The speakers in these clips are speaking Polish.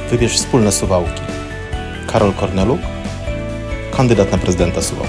Wybierz wspólne Suwałki. Karol Korneluk, kandydat na prezydenta Suwałk.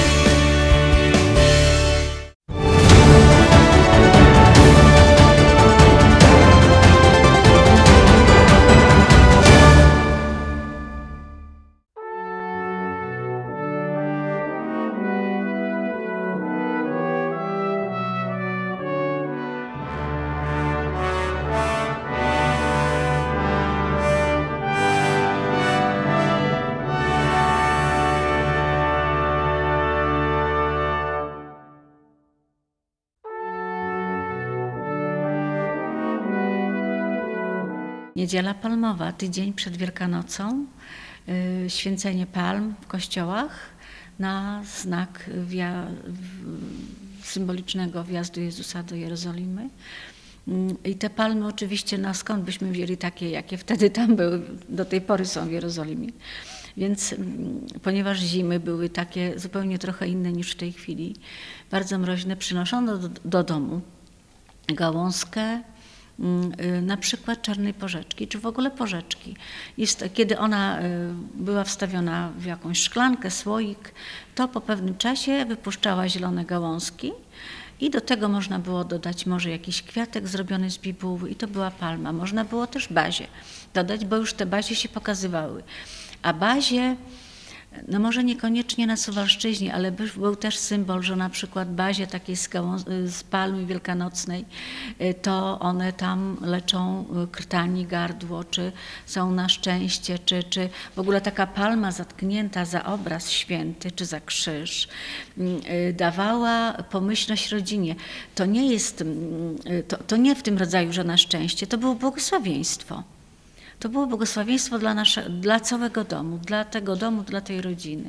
Niedziela palmowa, tydzień przed Wielkanocą, święcenie palm w kościołach na znak symbolicznego wjazdu Jezusa do Jerozolimy. I te palmy oczywiście, no skąd byśmy wzięli takie, jakie wtedy tam były, do tej pory są w Jerozolimie. Więc ponieważ zimy były takie zupełnie trochę inne niż w tej chwili, bardzo mroźne, przynoszono do domu gałązkę, na przykład czarnej porzeczki, czy w ogóle porzeczki. Kiedy ona była wstawiona w jakąś szklankę, słoik, to po pewnym czasie wypuszczała zielone gałązki i do tego można było dodać może jakiś kwiatek zrobiony z bibuły i to była palma. Można było też bazie dodać, bo już te bazie się pokazywały. A bazie, no może niekoniecznie na Suwalszczyźnie, ale był też symbol, że na przykład bazie takiej z palmy wielkanocnej, to one tam leczą krtani, gardło, czy są na szczęście, czy w ogóle taka palma zatknięta za obraz święty, czy za krzyż, dawała pomyślność rodzinie. To nie jest, to nie w tym rodzaju, że na szczęście, to było błogosławieństwo. To było błogosławieństwo dla całego domu, dla tego domu, dla tej rodziny.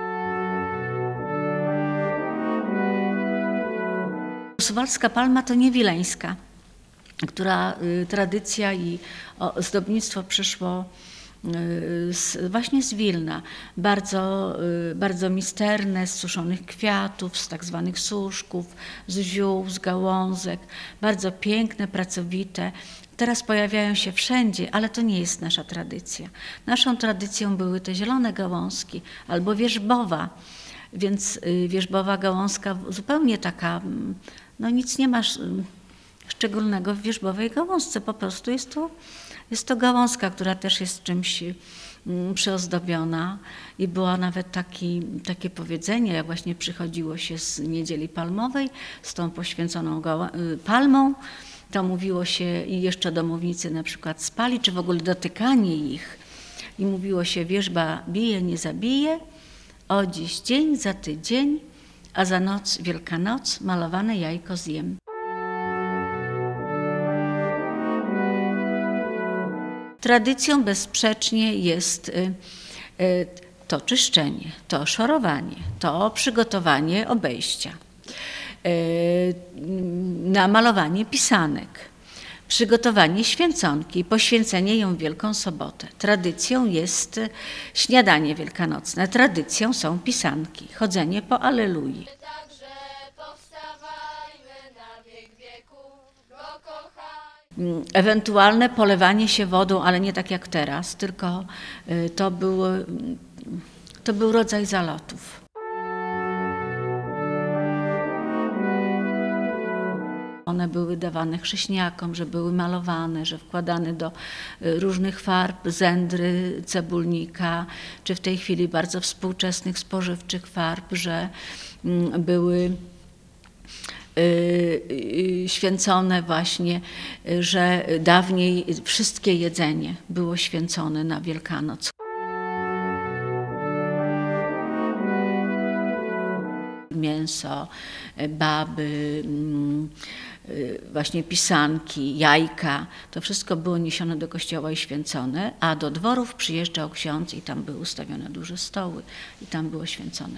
Suwalska palma to nie wileńska, która tradycja i ozdobnictwo przyszło właśnie z Wilna. Bardzo misterne, z suszonych kwiatów, z tak zwanych suszków, z ziół, z gałązek. Bardzo piękne, pracowite. Teraz pojawiają się wszędzie, ale to nie jest nasza tradycja. Naszą tradycją były te zielone gałązki albo wierzbowa, więc wierzbowa gałązka zupełnie taka, no nic nie ma szczególnego w wierzbowej gałązce, po prostu jest to gałązka, która też jest czymś przyozdobiona i było nawet takie powiedzenie, jak właśnie przychodziło się z Niedzieli Palmowej z tą poświęconą palmą, to mówiło się i jeszcze domownicy na przykład spali, czy w ogóle dotykanie ich. I mówiło się, wierzba bije, nie zabije, o dziś dzień, za tydzień, a za noc, Wielkanoc, malowane jajko zjem. Tradycją bezsprzecznie jest to czyszczenie, to szorowanie, to przygotowanie obejścia. Namalowanie pisanek, przygotowanie święconki, poświęcenie ją w Wielką Sobotę. Tradycją jest śniadanie wielkanocne, tradycją są pisanki, chodzenie po Allelui. Ewentualne polewanie się wodą, ale nie tak jak teraz, tylko to był rodzaj zalotów. One były dawane chrześniakom, że były malowane, że wkładane do różnych farb, zędry, cebulnika, czy w tej chwili bardzo współczesnych spożywczych farb, że były święcone właśnie, że dawniej wszystkie jedzenie było święcone na Wielkanoc. Mięso, baby, właśnie pisanki, jajka, to wszystko było niesione do kościoła i święcone, a do dworów przyjeżdżał ksiądz i tam były ustawione duże stoły i tam było święcone.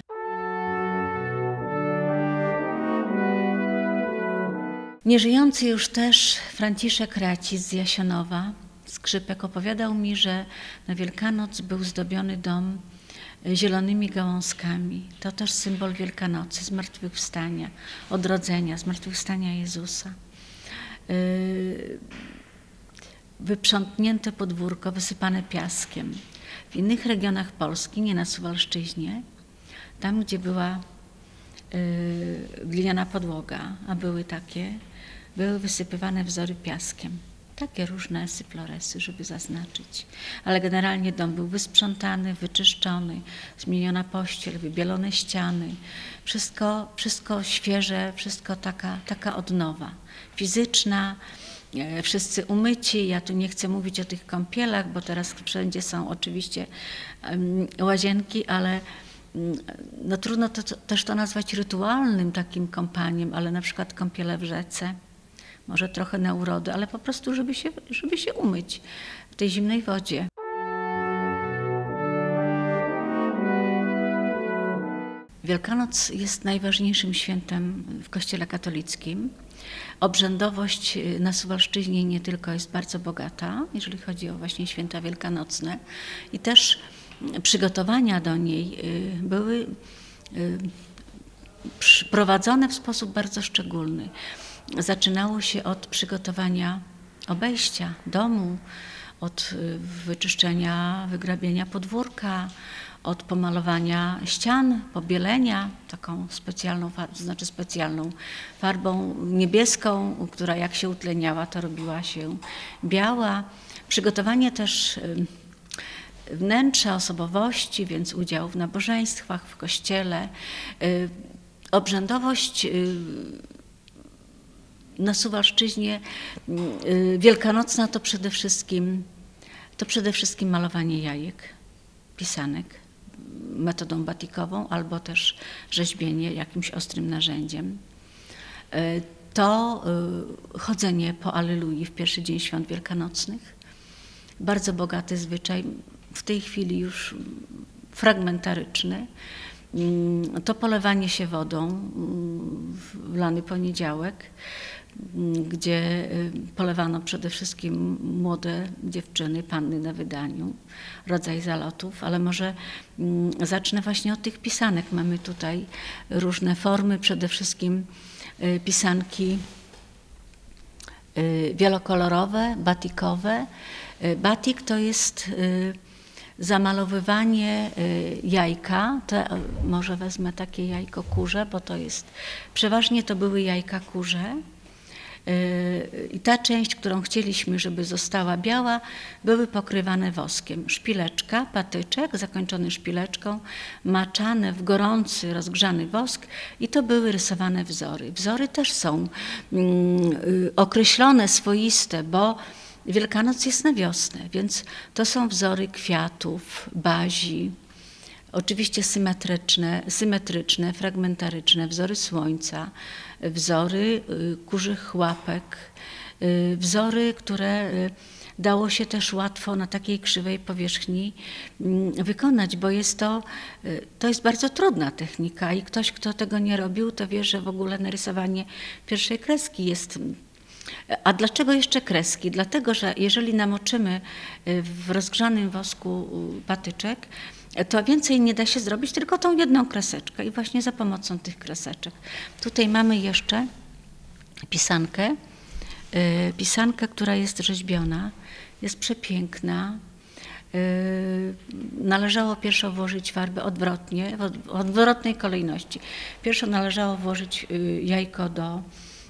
Nieżyjący już też Franciszek Racis z Jasionowa, skrzypek, opowiadał mi, że na Wielkanoc był zdobiony dom zielonymi gałązkami. To też symbol Wielkanocy, zmartwychwstania, odrodzenia, zmartwychwstania Jezusa. wyprzątnięte podwórko wysypane piaskiem. W innych regionach Polski, nie na Suwalszczyźnie, tam gdzie była gliniana podłoga, a były takie, były wysypywane wzory piaskiem. Takie różne syfloresy, żeby zaznaczyć. Ale generalnie dom był wysprzątany, wyczyszczony, zmieniona pościel, wybielone ściany. Wszystko świeże, wszystko taka odnowa fizyczna. Wszyscy umyci. Ja tu nie chcę mówić o tych kąpielach, bo teraz wszędzie są oczywiście łazienki, ale no trudno też to nazwać rytualnym takim kąpaniem, ale na przykład kąpiele w rzece, może trochę na urody, ale po prostu żeby się umyć w tej zimnej wodzie. Wielkanoc jest najważniejszym świętem w Kościele katolickim. Obrzędowość na Suwalszczyźnie nie tylko jest bardzo bogata, jeżeli chodzi o właśnie święta wielkanocne, i też przygotowania do niej były prowadzone w sposób bardzo szczególny. Zaczynało się od przygotowania obejścia domu, od wyczyszczenia, wygrabienia podwórka, od pomalowania ścian, pobielenia taką specjalną farbą, to znaczy specjalną farbą niebieską, która jak się utleniała, to robiła się biała. Przygotowanie też wnętrza, osobowości, więc udział w nabożeństwach, w kościele. Obrzędowość na Suwalszczyźnie wielkanocna to przede wszystkim malowanie jajek, pisanek metodą batikową albo też rzeźbienie jakimś ostrym narzędziem. To chodzenie po Allelui w pierwszy dzień świąt wielkanocnych. Bardzo bogaty zwyczaj, w tej chwili już fragmentaryczny. To polewanie się wodą w lany poniedziałek, gdzie polewano przede wszystkim młode dziewczyny, panny na wydaniu, rodzaj zalotów, ale może zacznę właśnie od tych pisanek. Mamy tutaj różne formy, przede wszystkim pisanki wielokolorowe, batikowe. Batik to jest zamalowywanie jajka, może wezmę takie jajko kurze, bo przeważnie to były jajka kurze. I ta część, którą chcieliśmy, żeby została biała, były pokrywane woskiem. Szpileczka, patyczek zakończony szpileczką, maczane w gorący, rozgrzany wosk i to były rysowane wzory. Wzory też są określone, swoiste, bo Wielkanoc jest na wiosnę, więc to są wzory kwiatów, bazi, oczywiście symetryczne, fragmentaryczne, wzory słońca, wzory kurzych łapek, wzory, które dało się też łatwo na takiej krzywej powierzchni wykonać, bo to jest bardzo trudna technika i ktoś, kto tego nie robił, to wie, że w ogóle narysowanie pierwszej kreski jest. A dlaczego jeszcze kreski? Dlatego, że jeżeli namoczymy w rozgrzanym wosku patyczek, to więcej nie da się zrobić, tylko tą jedną kreseczkę i właśnie za pomocą tych kreseczek. Tutaj mamy jeszcze pisankę, która jest rzeźbiona, jest przepiękna. Należało pierwsze włożyć farbę odwrotnie, w odwrotnej kolejności. Pierwsze należało włożyć jajko do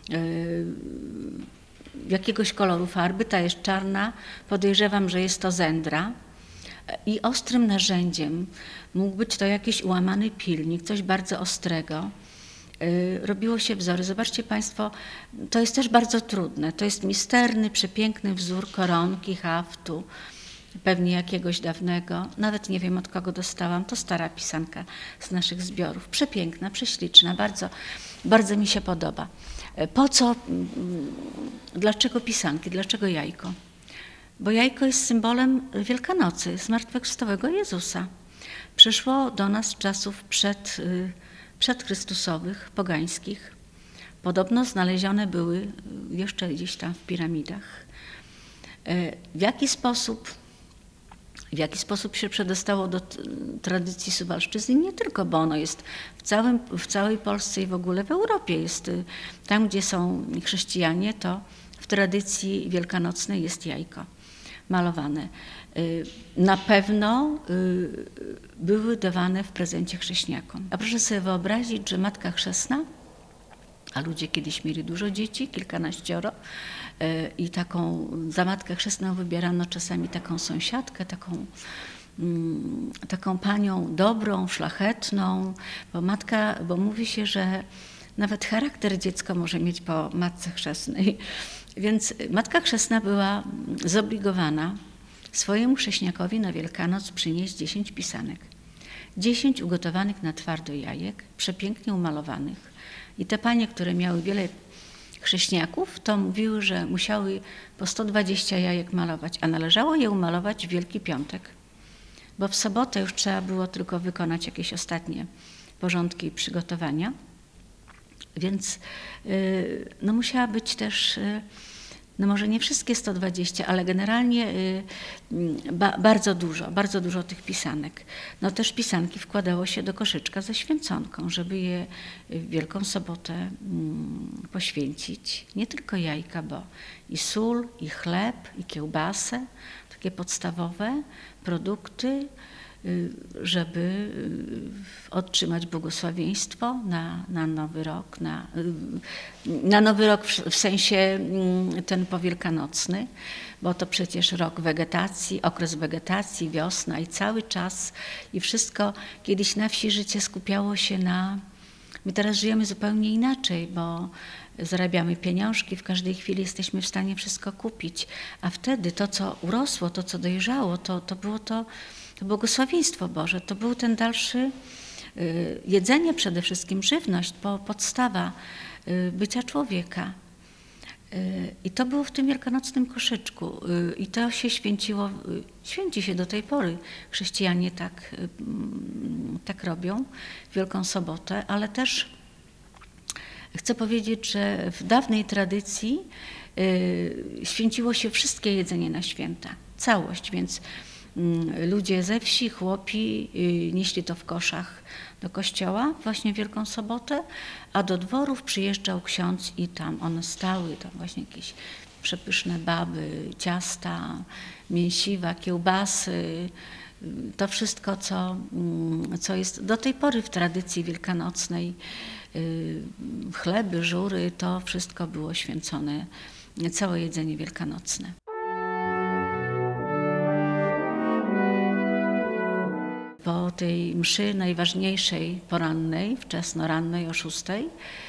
jakiegoś koloru farby, ta jest czarna, podejrzewam, że jest to zędra i ostrym narzędziem, mógł być to jakiś ułamany pilnik, coś bardzo ostrego, robiło się wzory. Zobaczcie Państwo, to jest też bardzo trudne, to jest misterny, przepiękny wzór koronki, haftu, pewnie jakiegoś dawnego, nawet nie wiem od kogo dostałam, to stara pisanka z naszych zbiorów, przepiękna, prześliczna, bardzo, bardzo mi się podoba. Dlaczego pisanki, dlaczego jajko? Bo jajko jest symbolem Wielkanocy, zmartwychwstałego Jezusa. Przyszło do nas z czasów przedchrystusowych, pogańskich. Podobno znalezione były jeszcze gdzieś tam w piramidach. W jaki sposób się przedostało do tradycji Suwalszczyzny? Nie tylko, bo ono jest w całej Polsce i w ogóle w Europie. Jest tam, gdzie są chrześcijanie, to w tradycji wielkanocnej jest jajko malowane. Na pewno były dawane w prezencie chrześniakom. A proszę sobie wyobrazić, że Matka Chrzestna, a ludzie kiedyś mieli dużo dzieci, kilkanaścioro, i za Matkę Chrzestną wybierano czasami taką sąsiadkę, taką panią dobrą, szlachetną, bo mówi się, że nawet charakter dziecko może mieć po Matce Chrzestnej. Więc Matka Chrzestna była zobligowana swojemu chrześniakowi na Wielkanoc przynieść 10 pisanek. 10 ugotowanych na twardo jajek, przepięknie umalowanych. I te panie, które miały wiele chrześniaków, to mówiły, że musiały po 120 jajek malować, a należało je umalować w Wielki Piątek, bo w sobotę już trzeba było tylko wykonać jakieś ostatnie porządki i przygotowania. Więc no musiała być też, no może nie wszystkie 120, ale generalnie bardzo dużo tych pisanek. No też pisanki wkładało się do koszyczka ze święconką, żeby je w Wielką Sobotę poświęcić. Nie tylko jajka, bo i sól, i chleb, i kiełbasę, takie podstawowe produkty, żeby otrzymać błogosławieństwo na Nowy Rok, na Nowy Rok w sensie ten powielkanocny, bo to przecież rok wegetacji, okres wegetacji, wiosna i cały czas i wszystko. Kiedyś na wsi życie skupiało się my teraz żyjemy zupełnie inaczej, bo zarabiamy pieniążki, w każdej chwili jesteśmy w stanie wszystko kupić, a wtedy to, co urosło, to, co dojrzało, to było to błogosławieństwo Boże, to był ten dalszy, jedzenie przede wszystkim, żywność, podstawa bycia człowieka. I to było w tym wielkanocnym koszyczku i to się święci się do tej pory. Chrześcijanie tak robią w Wielką Sobotę, ale też chcę powiedzieć, że w dawnej tradycji święciło się wszystkie jedzenie na święta, całość, więc ludzie ze wsi, chłopi nieśli to w koszach do kościoła właśnie w Wielką Sobotę, a do dworów przyjeżdżał ksiądz i tam one stały, tam właśnie jakieś przepyszne baby, ciasta, mięsiwa, kiełbasy, to wszystko, co jest do tej pory w tradycji wielkanocnej, chleby, żury, to wszystko było święcone, całe jedzenie wielkanocne. Po tej mszy najważniejszej porannej, wczesnorannej o 6:00,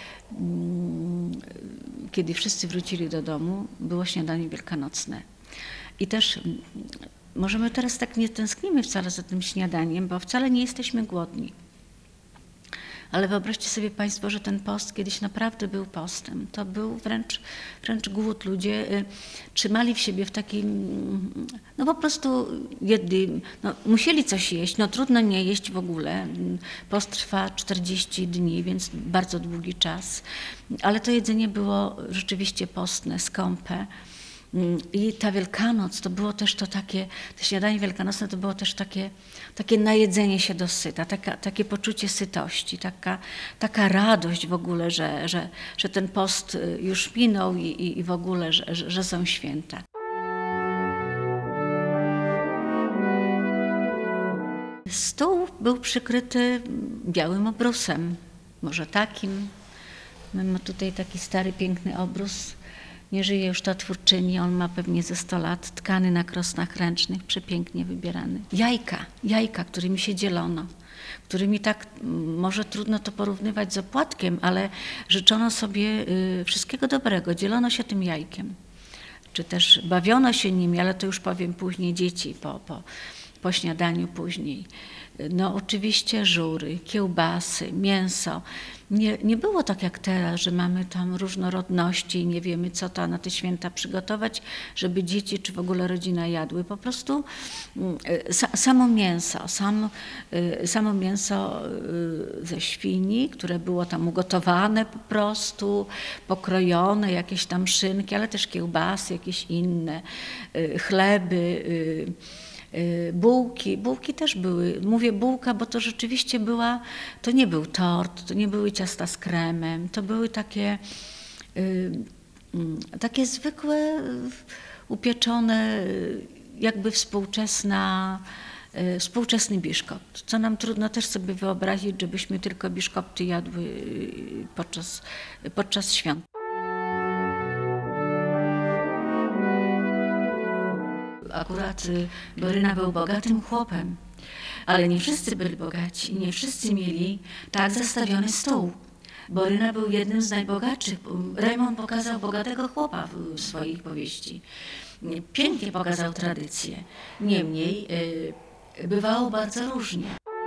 kiedy wszyscy wrócili do domu, było śniadanie wielkanocne. I też może my teraz tak nie tęsknimy wcale za tym śniadaniem, bo wcale nie jesteśmy głodni. Ale wyobraźcie sobie Państwo, że ten post kiedyś naprawdę był postem. To był wręcz głód. Ludzie trzymali w siebie w takim, no po prostu jedli, no musieli coś jeść, no trudno nie jeść w ogóle. Post trwa 40 dni, więc bardzo długi czas. Ale to jedzenie było rzeczywiście postne, skąpe. I ta Wielkanoc to było też to śniadanie wielkanocne to było też takie najedzenie się dosyta, takie poczucie sytości, taka radość w ogóle, że ten post już minął i w ogóle, że są święta. Stół był przykryty białym obrusem, może takim. Mamy tutaj taki stary, piękny obrus. Nie żyje już ta twórczyni, on ma pewnie ze 100 lat, tkany na krosnach ręcznych, przepięknie wybierany. Jajka, którymi się dzielono, którymi tak, może trudno to porównywać z opłatkiem, ale życzono sobie wszystkiego dobrego, dzielono się tym jajkiem. Czy też bawiono się nimi, ale to już powiem później, dzieci po śniadaniu później. No oczywiście żury, kiełbasy, mięso. Nie było tak jak teraz, że mamy tam różnorodności i nie wiemy, co to na te święta przygotować, żeby dzieci czy w ogóle rodzina jadły. Po prostu samo mięso ze świni, które było tam ugotowane po prostu, pokrojone, jakieś tam szynki, ale też kiełbasy, jakieś inne, chleby, bułki też były. Mówię bułka, bo to rzeczywiście to nie był tort, to nie były ciasta z kremem, to były takie takie zwykłe, upieczone, jakby współczesny biszkopt, co nam trudno też sobie wyobrazić, żebyśmy tylko biszkopty jadły podczas świąt. Akurat Boryna był bogatym chłopem, ale nie wszyscy byli bogaci, nie wszyscy mieli tak zastawiony stół. Boryna był jednym z najbogatszych. Rejmont pokazał bogatego chłopa w swoich powieści. Pięknie pokazał tradycję. Niemniej bywało bardzo różnie.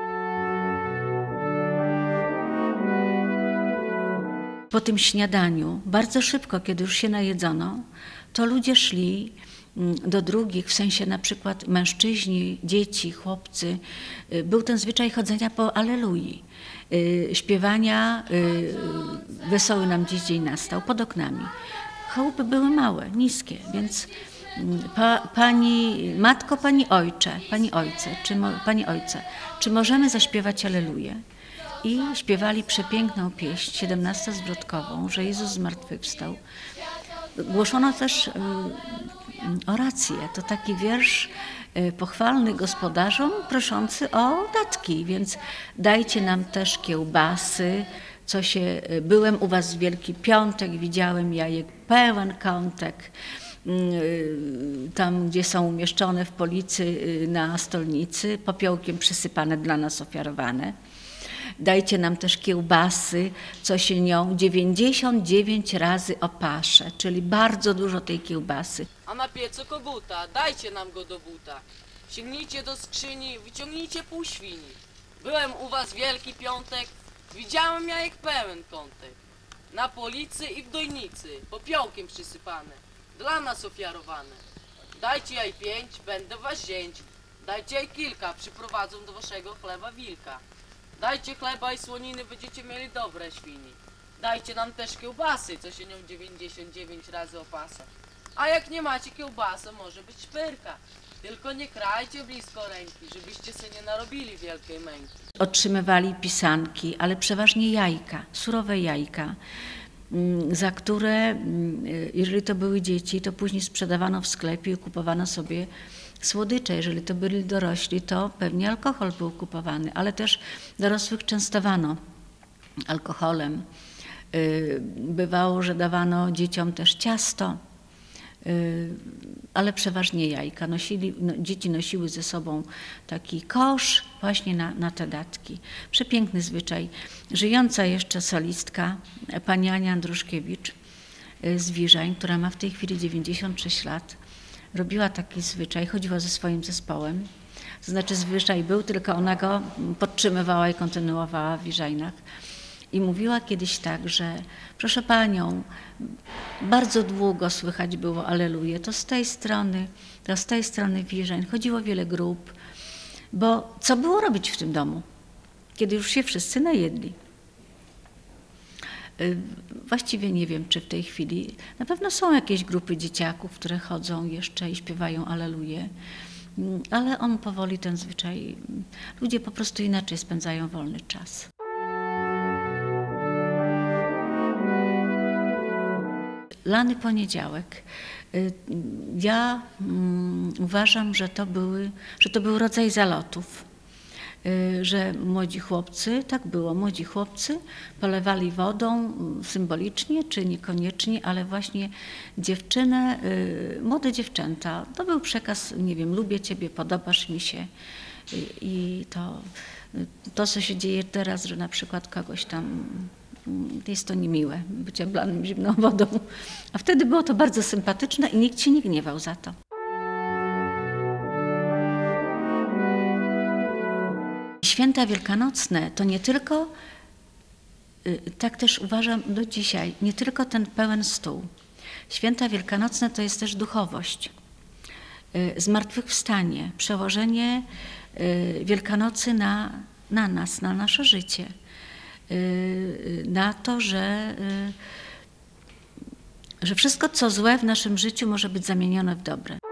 Po tym śniadaniu, bardzo szybko, kiedy już się najedzono, to ludzie szli do drugich, w sensie na przykład mężczyźni, dzieci, chłopcy. Był ten zwyczaj chodzenia po Allelui, śpiewania Wesoły nam dziś dzień nastał pod oknami. Chałupy były małe, niskie, więc pani ojcze, czy możemy zaśpiewać Alleluję? I śpiewali przepiękną pieśń, 17-zwrotkową, że Jezus zmartwychwstał. Głoszono też orację, to taki wiersz pochwalny gospodarzom, proszący o datki, więc dajcie nam też kiełbasy, byłem u was w Wielki Piątek, widziałem jajek pełen kątek, tam gdzie są umieszczone w policy na stolnicy, popiołkiem przysypane dla nas ofiarowane. Dajcie nam też kiełbasy, co się nią 99 razy opasze, czyli bardzo dużo tej kiełbasy. A na piecu koguta, dajcie nam go do buta. Sięgnijcie do skrzyni, wyciągnijcie pół świni. Byłem u was Wielki Piątek, widziałem jajek pełen kątek. Na policy i w dojnicy, popiołkiem przysypane, dla nas ofiarowane. Dajcie jaj 5, będę was zięć. Dajcie jaj kilka, przyprowadzą do waszego chleba wilka. Dajcie chleba i słoniny, będziecie mieli dobre świni. Dajcie nam też kiełbasy, co się nią 99 razy opasa. A jak nie macie kiełbasy, może być szpyrka. Tylko nie krajcie blisko ręki, żebyście sobie nie narobili wielkiej męki. Otrzymywali pisanki, ale przeważnie jajka, surowe jajka, za które, jeżeli to były dzieci, to później sprzedawano w sklepie i kupowano sobie słodycze. Jeżeli to byli dorośli, to pewnie alkohol był kupowany, ale też dorosłych częstowano alkoholem. Bywało, że dawano dzieciom też ciasto, ale przeważnie jajka. Dzieci nosiły ze sobą taki kosz właśnie na te datki. Przepiękny zwyczaj. Żyjąca jeszcze solistka, pani Ania Andruszkiewicz z Wirzań, która ma w tej chwili 96 lat, robiła taki zwyczaj, chodziła ze swoim zespołem. To znaczy zwyczaj był, tylko ona go podtrzymywała i kontynuowała w Wirzajnach. I mówiła kiedyś tak, że proszę panią, bardzo długo słychać było Alleluję, to z tej strony Wirzań. Chodziło wiele grup, bo co było robić w tym domu, kiedy już się wszyscy najedli? Właściwie nie wiem, czy w tej chwili, na pewno są jakieś grupy dzieciaków, które chodzą jeszcze i śpiewają Alleluję, ale on powoli ten zwyczaj, ludzie po prostu inaczej spędzają wolny czas. Lany poniedziałek. Ja uważam, że to był rodzaj zalotów, że młodzi chłopcy, tak było, młodzi chłopcy polewali wodą symbolicznie, czy niekoniecznie, ale właśnie dziewczynę, młode dziewczęta. To był przekaz, nie wiem, lubię ciebie, podobasz mi się i to co się dzieje teraz, że na przykład kogoś tam, jest to niemiłe, bycie blanym zimną wodą. A wtedy było to bardzo sympatyczne i nikt się nie gniewał za to. Święta wielkanocne to nie tylko, tak też uważam do dzisiaj, nie tylko ten pełen stół. Święta wielkanocne to jest też duchowość, zmartwychwstanie, przełożenie Wielkanocy na nas, na nasze życie. Na to, że wszystko, co złe w naszym życiu, może być zamienione w dobre.